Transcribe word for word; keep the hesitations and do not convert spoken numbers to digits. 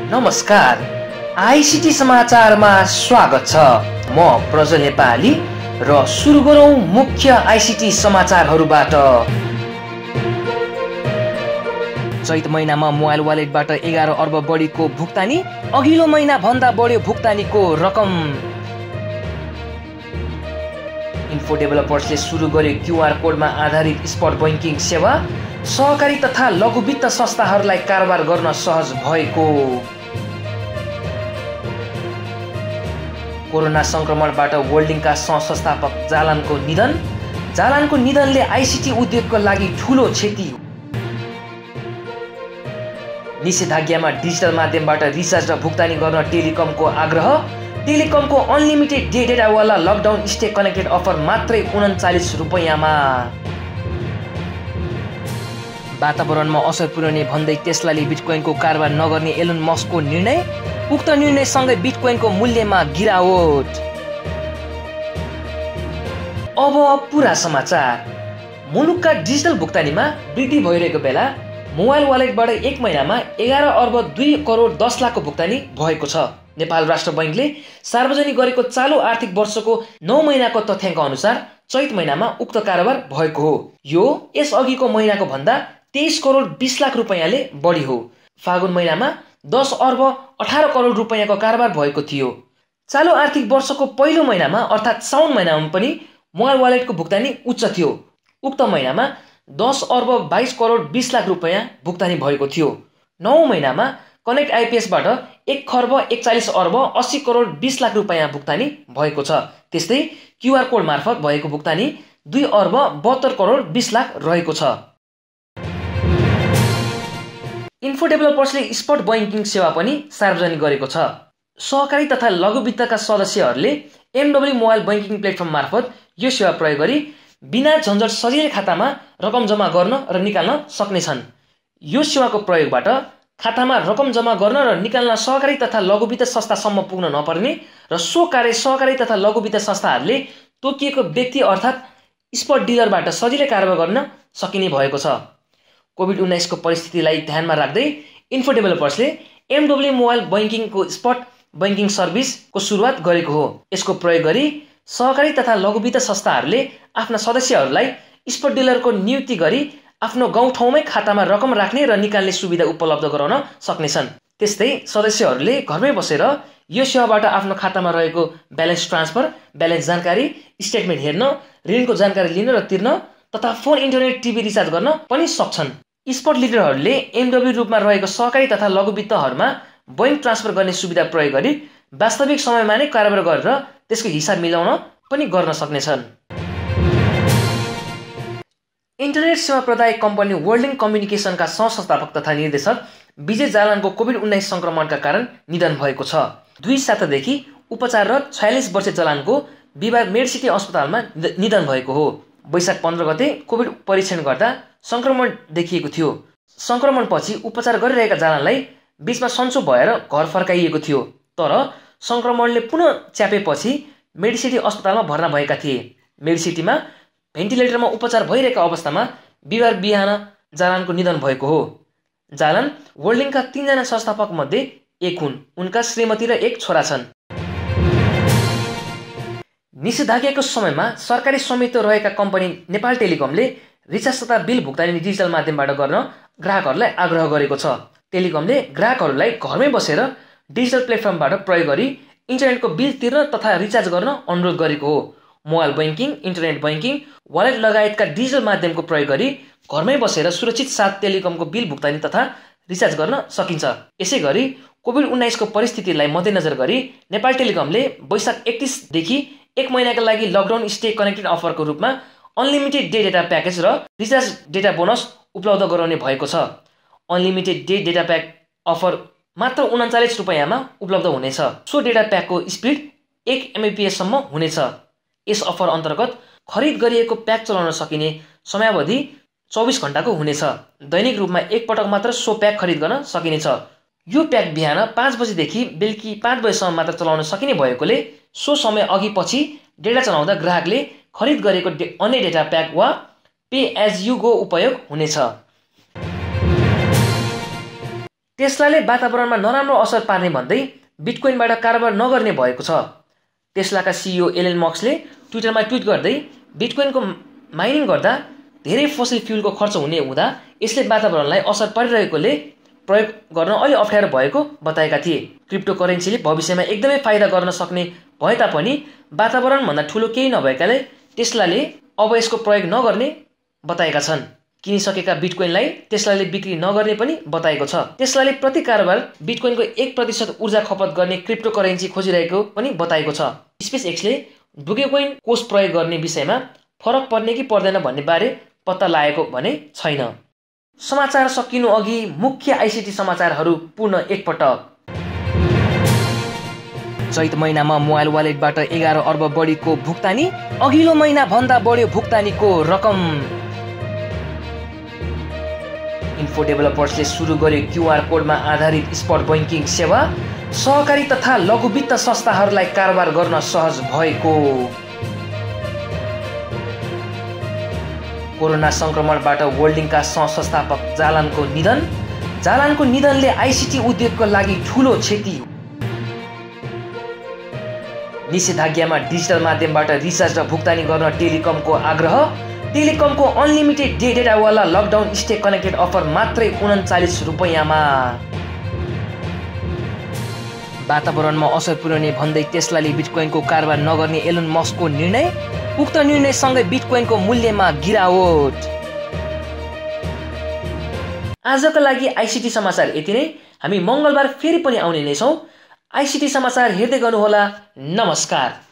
नमस्कार, आईसीटी समाचारमा स्वागत छ। म प्रज्वल नेपाली र सुरु गरौँ मुख्य आईसीटी समाचारहरूबाट। चैत महिनामा मोबाइल वालेटबाट एघार अर्ब बढीको भुक्तानी, अघिल्लो महिना भन्दा बढ्यो भुक्तानीको रकम। इन्फो डेभलपर्सले सुरु गर्यो क्यूआर कोडमा आधारित स्पट बैंकिङ सेवा, सहकारी तथा लघु वित्त संस्थाहरूलाई कारोबार गर्न सहज भएको। कोरोना संक्रमणबाट वर्ल्डिङका सह-संस्थापक जालानको निधन। जालानको निधनले आईसीटी उद्योगको लागि ठूलो क्षति। निषेधाज्ञामा डिजिटल माध्यमबाट रिचार्ज र भुक्तानी गर्न टेलिकमको आग्रह। टेलिकमको अनलिमिटेड डे डेटावाला लकडाउन स्टे कनेक्टेड अफर मात्रै उन्चालिस रुपैयाँमा। वातावरणमा असर पुर्याउने भन्दै टेस्लाले बिटकोइनको कारोबार नगर्ने एलोन मस्कको निर्णय। उक्त निर्णयसँगै बिटकोइनको मूल्यमा गिरावट। अब पुरा समाचार। मुलुकका डिजिटल भुक्तानीमा वृद्धि भइरहेको बेला मोबाइल वालेटबाट एक महिनामा एघार अर्ब दुई करोड दस लाखको भुक्तानी भएको छ। नेपाल राष्ट्र बैंकले सार्वजनिक गरेको चालु आर्थिक वर्षको नौ महिनाको तथ्याङ्क अनुसार चैत महिनामा उक्त कारोबार भएको हो। यो यस अघिको महिनाको भन्दा तेइस करोड बीस लाख रुपैयाँले बढी हो। फागुन महिनामा दस अर्ब अठार करोड रुपैयाँको कारोबार भएको थियो। चालु आर्थिक वर्षको पहिलो महिनामा अर्थात् साउन महिनामा पनि मोबाइल वालेटको भुक्तानी उच्च थियो। उक्त महिनामा दस अर्ब बाइस करोड बीस लाख रुपैयाँ भुक्तानी भएको थियो। नौ महिनामा कनेक्ट आइपीएसबाट एक खर्ब एकचालिस अर्ब अस्सी करोड बीस लाख रुपैयाँ भुक्तानी भएको छ। त्यस्तै क्यूआर कोड मार्फत भएको भुक्तानी दुई अर्ब बहत्तर करोड बीस लाख रहेको छ। इन्फो डेभलपर्सले स्पट बैंकिङ सेवा पनि सार्वजनिक गरेको छ। सहकारी तथा लघु वित्तका सदस्यहरूले एमडब्ल्यू मोबाइल बैंकिङ प्लेटफर्म मार्फत यो सेवा प्रयोग गरी बिना झन्झट सजिलै खातामा रकम जम्मा गर्न र निकाल्न सक्नेछन्। यो सेवाको प्रयोगबाट खातामा रकम जम्मा गर्न र निकाल्न सहकारी तथा लघु वित्त संस्थासम्म पुग्न नपर्ने र सो कार्य सहकारी तथा लघु वित्त संस्थाहरूले तोकिएको व्यक्ति अर्थात् स्पट डिलरबाट सजिलै कारोबार गर्न सकिने भएको छ। कोभिड उन्नाइसको परिस्थितिलाई ध्यानमा राख्दै इन्फो डेभलपर्सले एमडब्ल्यू मोबाइल बैंकिङको स्पट बैंकिङ सर्भिसको सुरुवात गरेको हो। यसको प्रयोग गरी सहकारी तथा लघु वित्त संस्थाहरूले आफ्ना सदस्यहरूलाई स्पट डिलरको नियुक्ति गरी आफ्नो गाउँठाउँमै खातामा रकम राख्ने र निकाल्ने सुविधा उपलब्ध गराउन सक्नेछन्। त्यस्तै सदस्यहरूले घरमै बसेर यो सेवाबाट आफ्नो खातामा रहेको ब्यालेन्स ट्रान्सफर, ब्यालेन्स जानकारी, स्टेटमेन्ट हेर्न, ऋणको जानकारी लिन र तिर्न तथा फोन, इन्टरनेट, टिभी रिचार्ज गर्न पनि सक्छन्। स्पट लिडरहरूले एमडब्ल्यू रूपमा रहेको सहकारी तथा लघु वित्तहरूमा बैंक ट्रान्सफर गर्ने सुविधा प्रयोग गरी वास्तविक समयमा नै कारोबार गरेर त्यसको हिसाब मिलाउन पनि गर्न सक्नेछन्। इन्टरनेट सेवा प्रदायक कम्पनी वर्ल्डिङ कम्युनिकेसनका सह-संस्थापक तथा निर्देशक विजय जालानको कोभिड उन्नाइस संक्रमणका कारण निधन भएको छ। दुई सातादेखि उपचाररत छयालिस वर्षीय जालानको बिहिबार मेडसिटी अस्पतालमा निधन भएको हो। वैशाख पन्ध्र गते कोभिड परीक्षण गर्दा संक्रमण देखिएको थियो। संक्रमणपछि उपचार गरिरहेका जालानलाई बीचमा सन्चो भएर घर फर्काइएको थियो, तर संक्रमणले पुनः च्यापेपछि मेडसिटी अस्पतालमा भर्ना भएका थिए। मेडसिटीमा भेन्टिलेटरमा उपचार भइरहेका अवस्थामा बिहिबार बिहान जालानको निधन भएको हो। जालान वर्ल्डिङका तीनजना संस्थापक मध्ये एक हुन्। उनका श्रीमती र एक छोरा छन्। निषेधाज्ञाको समयमा सरकारी स्वामित्व रहेका कम्पनी नेपाल टेलिकमले रिचार्ज तथा बिल भुक्तानी डिजिटल माध्यमबाट गर्न ग्राहकहरूलाई आग्रह गरेको छ। टेलिकमले ग्राहकहरूलाई घरमै बसेर डिजिटल प्लेटफर्मबाट प्रयोग गरी इन्टरनेटको बिल तिर्न तथा रिचार्ज गर्न अनुरोध गरेको हो। Mobile banking, internet banking, wallet लगायतका डिजिटल माध्यमको प्रयोग गरी घरमै बसेर सुरक्षित साथ टेलिकमको बिल भुक्तानी तथा रिचार्ज गर्न सकिन्छ। यसै गरी कोभिड उन्नाइसको परिस्थितिलाई मध्यनजर गरी नेपाल टेलिकमले वैशाख एकतिसदेखि एक महिनाका लागि लकडाउन स्टे कनेक्टेड अफरको रूपमा अनलिमिटेड डे डेटा प्याकेज र रिचार्ज डेटा बोनस उपलब्ध गराउने भएको छ। Unlimited day data pack offer मात्र उन्चालिस रुपैयाँमा उपलब्ध हुनेछ। सो डेटा प्याकको स्पिड एक एमबिपिएससम्म हुनेछ। यस अफर अन्तर्गत खरिद गरिएको प्याक चलाउन सकिने समयावधि चौबिस घण्टाको हुनेछ। दैनिक रूपमा एक पटक मात्र सो प्याक खरिद गर्न सकिनेछ। यो प्याक बिहान पाँच बजेदेखि बेलुकी पाँच बजेसम्म मात्र चलाउन सकिने भएकोले सो समय अघि पछि डेटा चलाउँदा ग्राहकले खरिद गरेको अन्य डेटा प्याक वा पे एज यु गो उपयोग हुनेछ। टेस्लाले वातावरणमा नराम्रो असर पार्ने भन्दै बिटकोइनबाट कारोबार नगर्ने भएको छ। टेस्लाका सिइओ एलन मस्कले ट्विटरमा ट्विट गर्दै बिटकोइनको माइनिङ गर्दा धेरै फसिल फ्युलको खर्च हुने हुँदा यसले वातावरणलाई असर पारिरहेकोले प्रयोग गर्न अलि अप्ठ्यारो भएको बताएका थिए। क्रिप्टो करेन्सीले भविष्यमा एकदमै फाइदा गर्न सक्ने भए तापनि वातावरणभन्दा ठुलो केही नभएकाले टेस्लाले अब यसको प्रयोग नगर्ने बताएका छन्। किनिसकेका बिटकोइनलाई टेस्लाले बिक्री नगर्ने पनि बताएको छ। टेस्लाले प्रति कारोबार बिटकोइनको एक प्रतिशत ऊर्जा खपत गर्ने क्रिप्टो करेन्सी खोजिरहेको पनि बताएको छ। स्पेस एक्सले डोगेकोइन कोष प्रयोग गर्ने विषयमा फरक पर्ने कि पर्दैन भन्ने बारे पत्ता लागेको भने छैन। समाचार सकिनु अघि मुख्य आइसिटी समाचारहरू पुनः एकपटक। चैत महिनामा मोबाइल वालेटबाट एघार अर्ब बढीको भुक्तानी, अघिल्लो महिना भन्दा बढ्यो भुक्तानीको रकम। इन्फो डेभलपर्सले सुरु गर्यो क्युआर कोडमा आधारित स्पट बैंकिङ सेवा, सहकारी तथा लघु वित्त संस्थाहरूलाई कारोबार गर्न सहज भएको। कोरोना संक्रमणबाट वर्ल्डिङका सह-संस्थापक जालानको निधन, जालानको निधनले आइसिटी उद्योगको लागि ठूलो क्षति। निषेधाज्ञामा डिजिटल माध्यमबाट रिचार्ज र भुक्तानी गर्न टेलिकमको आग्रह, टेलिकमको अनलिमिटेड डे डेटावाला लकडाउन स्टे कनेक्टेड अफर मात्रै उन्चालिस रुपैयाँमा। वातावरणमा असर पुर्याउने भन्दै टेस्लाले बिटकोइनको कारोबार नगर्ने एलन मस्कको निर्णय, उक्त निर्णयसँगै बिटकोइनको मूल्यमा गिरावट। आजका लागि आइसिटी समाचार यति नै। हामी मङ्गलबार फेरि पनि आउने नै छौँ। आइसिटी समाचार हेर्दै गर्नुहोला। नमस्कार।